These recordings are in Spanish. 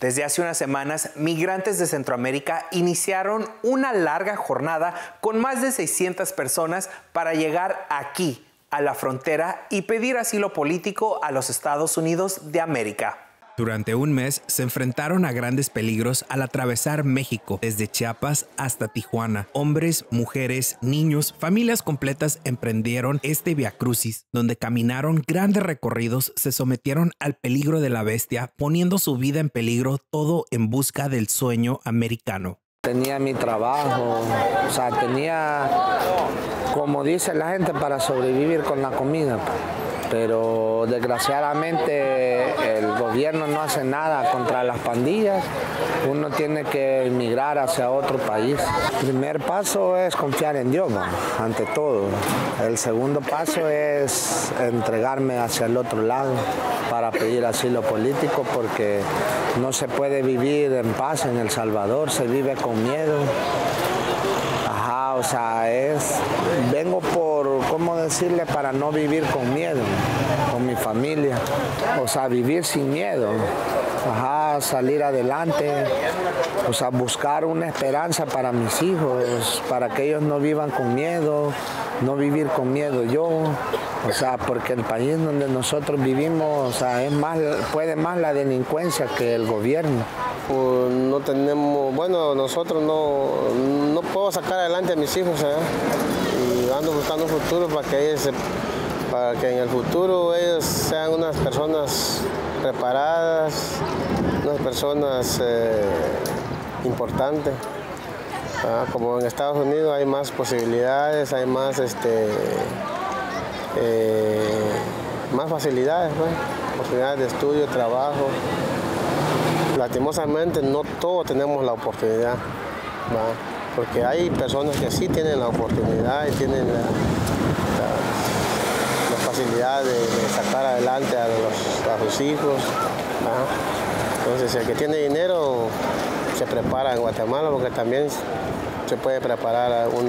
Desde hace unas semanas, migrantes de Centroamérica iniciaron una larga jornada con más de 600 personas para llegar aquí, a la frontera, y pedir asilo político a los Estados Unidos de América. Durante un mes se enfrentaron a grandes peligros al atravesar México, desde Chiapas hasta Tijuana. Hombres, mujeres, niños, familias completas emprendieron este viacrucis, donde caminaron grandes recorridos, se sometieron al peligro de la bestia, poniendo su vida en peligro, todo en busca del sueño americano. Tenía mi trabajo, o sea, tenía, como dice la gente, para sobrevivir con la comida. Pero desgraciadamente el gobierno no hace nada contra las pandillas. Uno tiene que emigrar hacia otro país. El primer paso es confiar en Dios, ante todo. El segundo paso es entregarme hacia el otro lado para pedir asilo político, porque no se puede vivir en paz en El Salvador, se vive con miedo. O sea, vengo por, ¿cómo decirle?, para no vivir con miedo, con mi familia. O sea, vivir sin miedo. Salir adelante. O sea, buscar una esperanza para mis hijos, para que ellos no vivan con miedo, no vivir con miedo yo. O sea, porque el país donde nosotros vivimos, o sea, puede más la delincuencia que el gobierno. Pues no tenemos, bueno, nosotros no puedo sacar adelante a mis hijos, y ando buscando un futuro para que en el futuro ellos sean unas personas preparadas, unas personas importantes. Como en Estados Unidos hay más posibilidades, hay más más facilidades, oportunidades de estudio, trabajo. Lastimosamente no todos tenemos la oportunidad, porque hay personas que sí tienen la oportunidad y tienen la facilidad de sacar adelante a sus hijos. Entonces el que tiene dinero se prepara en Guatemala, porque también se puede preparar a uno.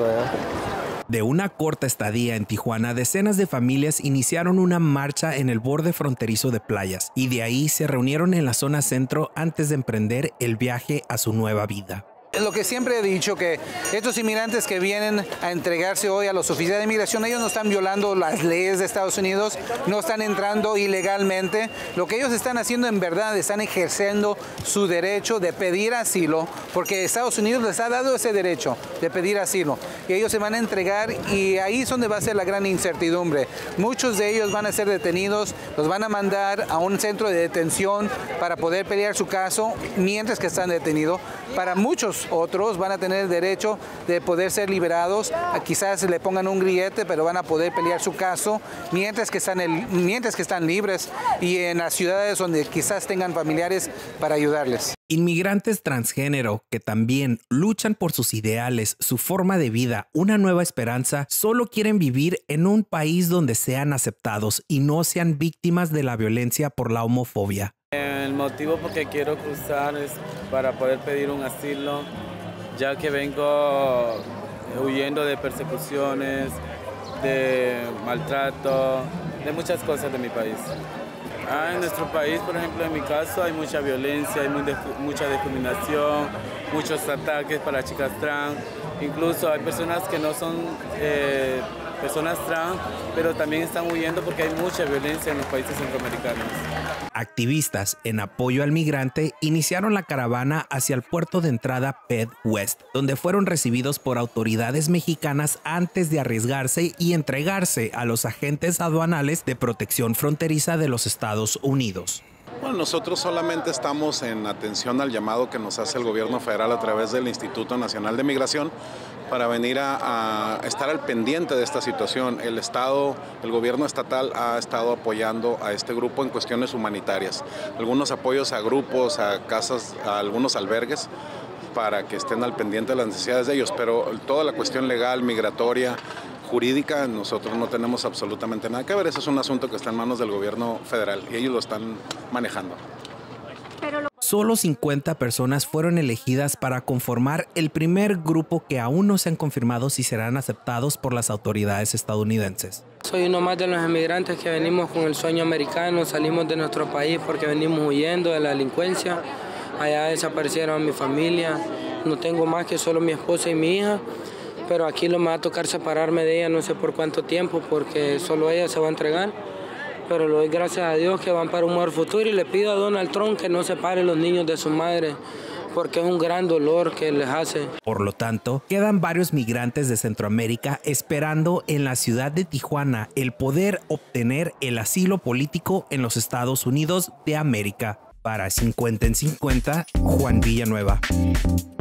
De una corta estadía en Tijuana, decenas de familias iniciaron una marcha en el borde fronterizo de Playas, y de ahí se reunieron en la zona centro antes de emprender el viaje a su nueva vida. Lo que siempre he dicho, que estos inmigrantes que vienen a entregarse hoy a los oficiales de inmigración, ellos no están violando las leyes de Estados Unidos, no están entrando ilegalmente. Lo que ellos están haciendo en verdad, están ejerciendo su derecho de pedir asilo, porque Estados Unidos les ha dado ese derecho de pedir asilo. Y ellos se van a entregar, y ahí es donde va a ser la gran incertidumbre. Muchos de ellos van a ser detenidos, los van a mandar a un centro de detención para poder pelear su caso mientras que están detenidos. Para muchos otros van a tener el derecho de poder ser liberados, quizás le pongan un grillete, pero van a poder pelear su caso mientras que están libres, y en las ciudades donde quizás tengan familiares para ayudarles. Inmigrantes transgénero que también luchan por sus ideales, su forma de vida, una nueva esperanza, solo quieren vivir en un país donde sean aceptados y no sean víctimas de la violencia por la homofobia. El motivo por que quiero cruzar es para poder pedir un asilo, ya que vengo huyendo de persecuciones, de maltrato, de muchas cosas de mi país. En nuestro país, por ejemplo, en mi caso, hay mucha violencia, hay mucha discriminación, muchos ataques para chicas trans. Incluso hay personas que no son personas trans, pero también están huyendo porque hay mucha violencia en los países centroamericanos. Activistas en apoyo al migrante iniciaron la caravana hacia el puerto de entrada Ped West, donde fueron recibidos por autoridades mexicanas antes de arriesgarse y entregarse a los agentes aduanales de protección fronteriza de los Estados Unidos. Bueno, nosotros solamente estamos en atención al llamado que nos hace el gobierno federal a través del Instituto Nacional de Migración para venir a estar al pendiente de esta situación. El gobierno estatal ha estado apoyando a este grupo en cuestiones humanitarias. Algunos apoyos a grupos, a casas, a algunos albergues, para que estén al pendiente de las necesidades de ellos, pero toda la cuestión legal, migratoria, jurídica, nosotros no tenemos absolutamente nada que ver. Ese es un asunto que está en manos del gobierno federal y ellos lo están manejando. Solo 50 personas fueron elegidas para conformar el primer grupo que aún no se han confirmado si serán aceptados por las autoridades estadounidenses. Soy uno más de los inmigrantes que venimos con el sueño americano, salimos de nuestro país porque venimos huyendo de la delincuencia Allá desaparecieron a mi familia. No tengo más que solo mi esposa y mi hija. Pero aquí me va a tocar separarme de ella no sé por cuánto tiempo, porque solo ella se va a entregar. Pero le doy gracias a Dios que van para un mejor futuro y le pido a Donald Trump que no separe a los niños de su madre, porque es un gran dolor que les hace. Por lo tanto, quedan varios migrantes de Centroamérica esperando en la ciudad de Tijuana el poder obtener el asilo político en los Estados Unidos de América. Para 50 en 50, Juan Villanueva.